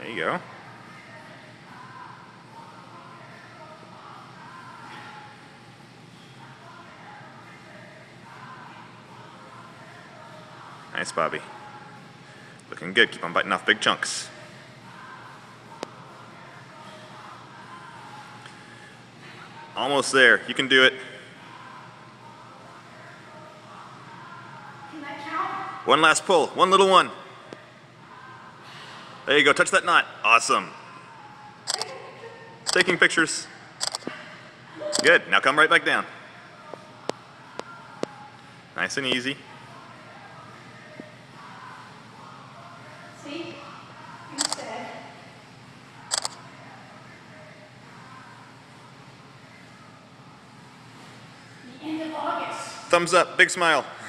There you go. Nice, Bobby. Looking good. Keep on biting off big chunks. Almost there. You can do it. Can that count? One last pull. One little one. There you go. Touch that knot. Awesome. Taking pictures. Good. Now come right back down. Nice and easy. See? You said. The end of August. Thumbs up. Big smile.